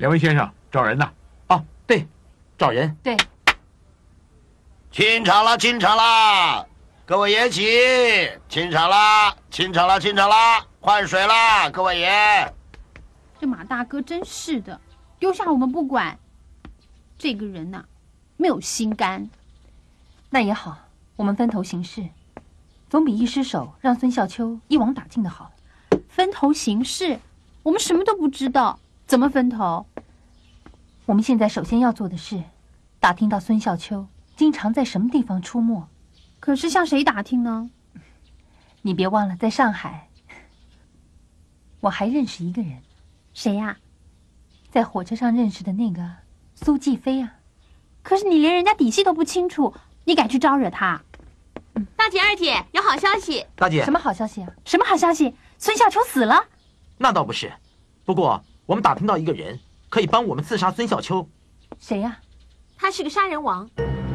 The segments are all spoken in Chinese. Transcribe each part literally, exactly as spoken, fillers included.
两位先生，找人呢？ 哦，对，找人。 对。 进场了，进场了！各位爷起，进场啦，进场啦，进场啦！换水啦，各位爷。 这马大哥真是的，丢下我们不管。这个人呐、啊，没有心肝。 那也好，我们分头行事，总比一失手让孙笑秋一网打尽的好。 分头行事，我们什么都不知道，怎么分头？ 我们现在首先要做的是，打听到孙笑秋经常在什么地方出没。 可是向谁打听呢？ 你别忘了，在上海，我还认识一个人。 谁呀、啊？ 在火车上认识的那个苏继飞啊。 可是你连人家底细都不清楚，你敢去招惹他？ 嗯、大姐、二姐，有好消息！ 大姐， 什么好消息啊？ 什么好消息？孙笑秋死了？ 那倒不是，不过我们打听到一个人可以帮我们刺杀孙笑秋。 谁呀、啊？ 他是个杀人王。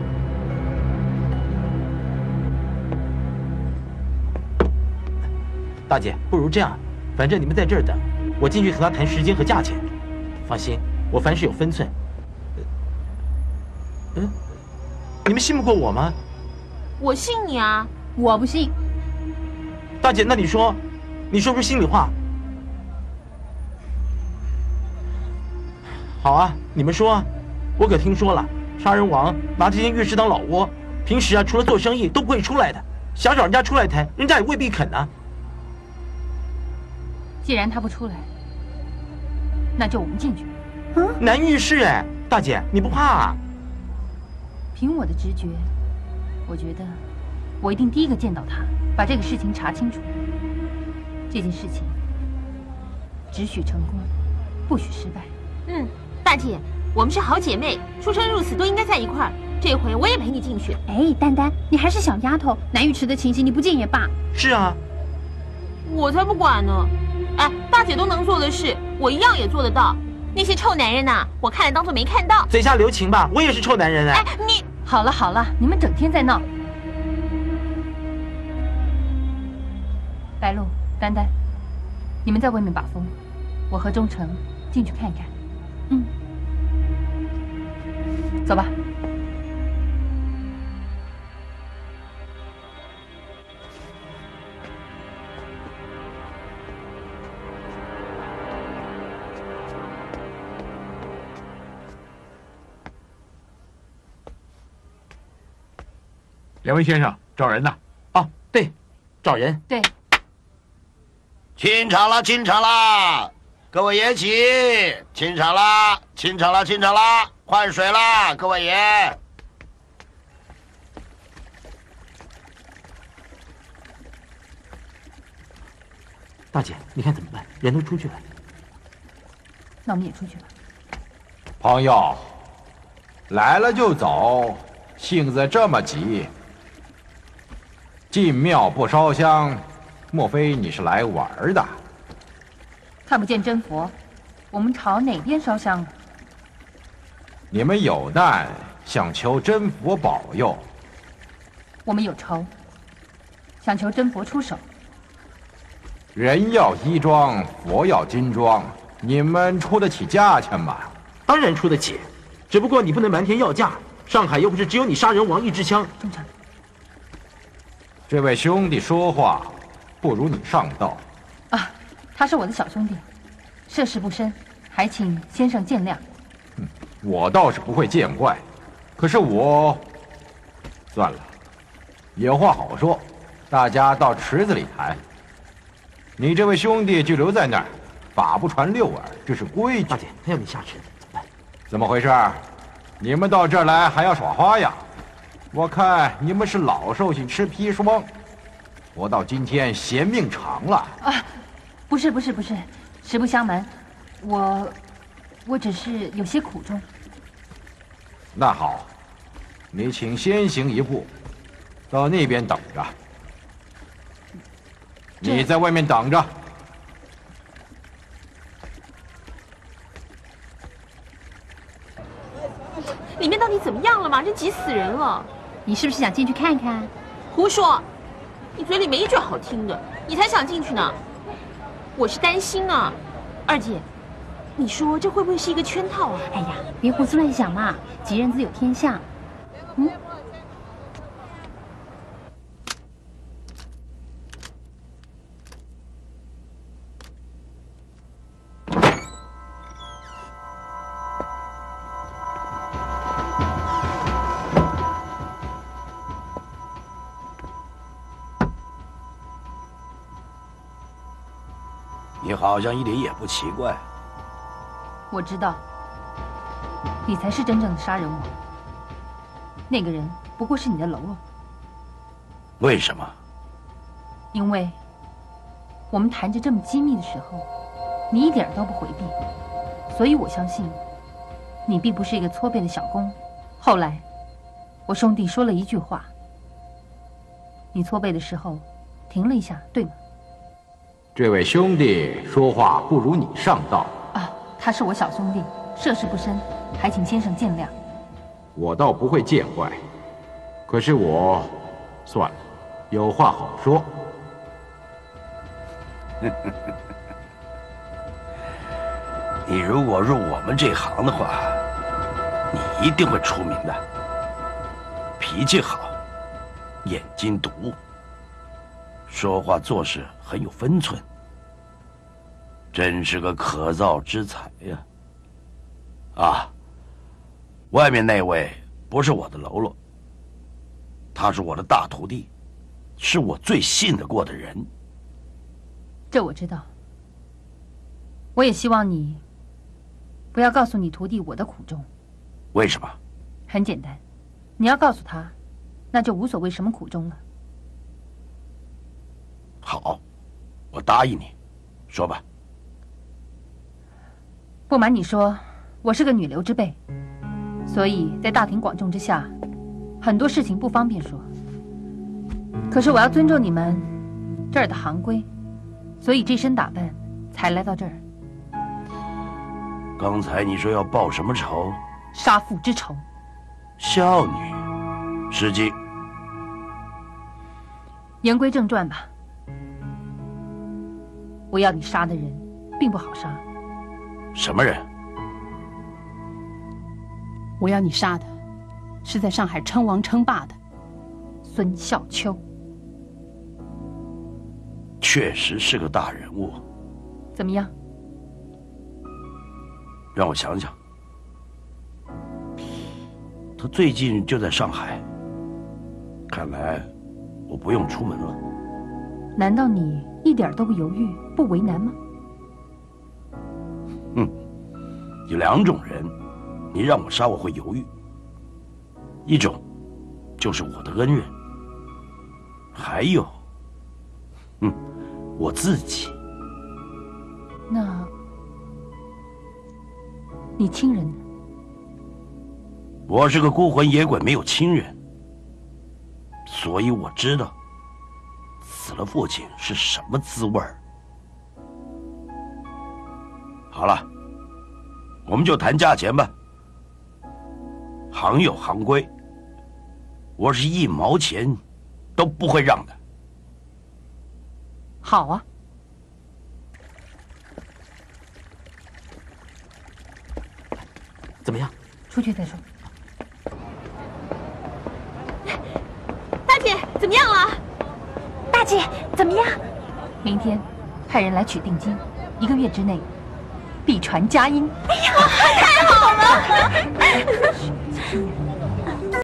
大姐，不如这样，反正你们在这儿等，我进去和他谈时间和价钱。放心，我凡事有分寸。嗯，你们信不过我吗？ 我信你啊。 我不信。 大姐，那你说，你说出心里话。好啊，你们说啊，我可听说了，杀人王拿这间浴室当老窝，平时啊除了做生意都不会出来的，想找人家出来谈，人家也未必肯啊。 既然他不出来，那就我们进去。 嗯，男浴室哎，大姐你不怕啊？ 凭我的直觉，我觉得我一定第一个见到他，把这个事情查清楚。这件事情只许成功，不许失败。 嗯，大姐，我们是好姐妹，出生入死都应该在一块儿。这回我也陪你进去。 哎，丹丹，你还是小丫头，南浴池的情形你不见也罢。 是啊， 我才不管呢。哎，大姐都能做的事，我一样也做得到。那些臭男人呐、啊，我看了当做没看到。 嘴下留情吧，我也是臭男人哎。 哎，你好了好了，你们整天在闹。白露、丹丹，你们在外面把风，我和忠诚进去看看。 嗯， 走吧。 两位先生，找人呢？ 哦，对，找人。 对。 进场了，进场啦！各位爷起，进场啦，进场啦，进场啦！换水啦，各位爷。 大姐，你看怎么办？人都出去了。 那我们也出去吧。 朋友，来了就走，性子这么急。进庙不烧香，莫非你是来玩的？ 看不见真佛，我们朝哪边烧香？ 你们有难，想求真佛保佑。 我们有仇，想求真佛出手。 人要衣装，佛要金装，你们出得起价钱吗？ 当然出得起，只不过你不能瞒天要价。上海又不是只有你杀人王一支枪。 忠诚。 这位兄弟说话，不如你上道。 啊，他是我的小兄弟，涉世不深，还请先生见谅。 嗯，我倒是不会见怪，可是我，算了，有话好说，大家到池子里谈。你这位兄弟就留在那儿，法不传六耳，这是规矩。 大姐，他要你下池子，怎么办？ 怎么回事？你们到这儿来还要耍花样？我看你们是老寿星吃砒霜，活到今天嫌命长了啊！不是不是不是，实不相瞒，我我只是有些苦衷。 那好，你请先行一步，到那边等着。你在外面等着。 里面到底怎么样了嘛？真急死人了！ 你是不是想进去看看？ 胡说！你嘴里没一句好听的，你才想进去呢。我是担心啊，二姐， 你说这会不会是一个圈套啊？ 哎呀，别胡思乱想嘛，吉人自有天相。嗯。 你好像一点也不奇怪。 我知道，你才是真正的杀人王。那个人不过是你的喽啰。 为什么？ 因为我们谈着这么机密的时候，你一点都不回避，所以我相信你并不是一个搓背的小工。后来，我兄弟说了一句话，你搓背的时候停了一下，对吗？ 这位兄弟说话不如你上道啊，他是我小兄弟，涉世不深，还请先生见谅。 我倒不会见怪，可是我算了，有话好说。 你如果入我们这行的话，你一定会出名的。脾气好，眼睛毒，说话做事很有分寸，真是个可造之才呀！啊，外面那位不是我的喽啰，他是我的大徒弟，是我最信得过的人。 这我知道，我也希望你不要告诉你徒弟我的苦衷。 为什么？ 很简单，你要告诉他，那就无所谓什么苦衷了。 好，我答应你，说吧。 不瞒你说，我是个女流之辈，所以在大庭广众之下，很多事情不方便说。可是我要尊重你们这儿的行规，所以这身打扮才来到这儿。 刚才你说要报什么仇？ 杀父之仇。 孝女，失敬。 言归正传吧。我要你杀的人，并不好杀。 什么人？ 我要你杀的，是在上海称王称霸的孙笑秋。 确实是个大人物。 怎么样？ 让我想想。他最近就在上海，看来我不用出门了。 难道你一点都不犹豫、不为难吗？ 嗯，有两种人，你让我杀我会犹豫。一种就是我的恩人，还有，嗯，我自己。 那，你亲人呢？ 我是个孤魂野鬼，没有亲人，所以我知道死了父亲是什么滋味儿。好了，我们就谈价钱吧。行有行规，我是一毛钱都不会让的。 好啊。 怎么样？ 出去再说。 大姐，怎么样了？ 大姐，怎么样？明天派人来取定金，一个月之内必传佳音。 哎呀，太好了！